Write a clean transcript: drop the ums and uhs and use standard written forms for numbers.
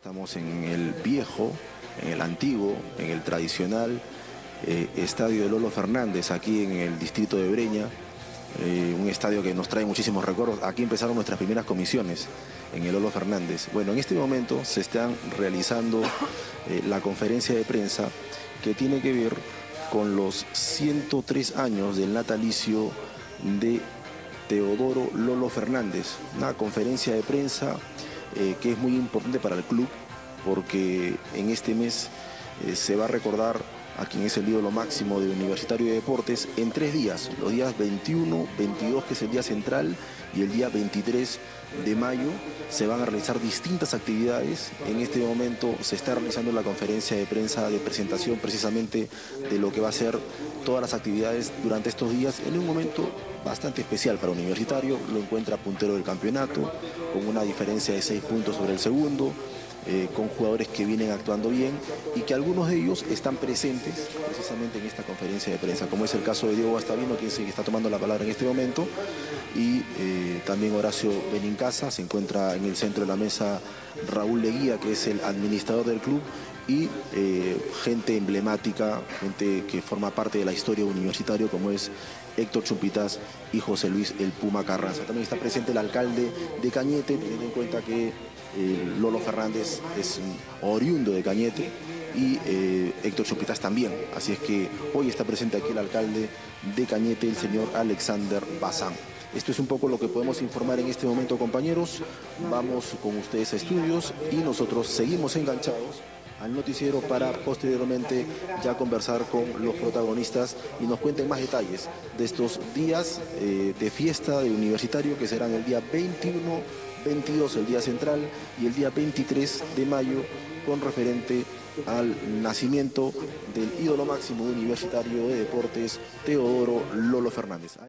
Estamos en el viejo, en el antiguo, en el tradicional estadio de Lolo Fernández, aquí en el distrito de Breña. Un estadio que nos trae muchísimos recuerdos. Aquí empezaron nuestras primeras comisiones en el Lolo Fernández. Bueno, en este momento se están realizando la conferencia de prensa que tiene que ver con los 103 años del natalicio de Teodoro Lolo Fernández. Una conferencia de prensa que es muy importante para el club porque en este mes se va a recordar a quien es el ídolo máximo de Universitario de Deportes en 3 días, los días 21, 22, que es el día central, y el día 23 de mayo se van a realizar distintas actividades. En este momento se está realizando la conferencia de prensa de presentación precisamente de lo que va a ser todas las actividades durante estos días, en un momento bastante especial para Universitario. Lo encuentra puntero del campeonato, con una diferencia de 6 puntos sobre el segundo, con jugadores que vienen actuando bien y que algunos de ellos están presentes precisamente en esta conferencia de prensa, como es el caso de Diego Guastavino, quien está tomando la palabra en este momento, y también Horacio Benincasa. Se encuentra en el centro de la mesa Raúl Leguía, que es el administrador del club, y gente emblemática, gente que forma parte de la historia Universitario, como es Héctor Chumpitas y José Luis El Puma Carranza. También está presente el alcalde de Cañete, teniendo en cuenta que Lolo Fernández es oriundo de Cañete, y Héctor Chumpitas también. Así es que hoy está presente aquí el alcalde de Cañete, el señor Alexander Bazán. Esto es un poco lo que podemos informar en este momento, compañeros. Vamos con ustedes a estudios y nosotros seguimos enganchados al noticiero para posteriormente ya conversar con los protagonistas y nos cuenten más detalles de estos días de fiesta de Universitario, que serán el día 21, 22 el día central y el día 23 de mayo, con referente al nacimiento del ídolo máximo de Universitario de Deportes, Teodoro Lolo Fernández.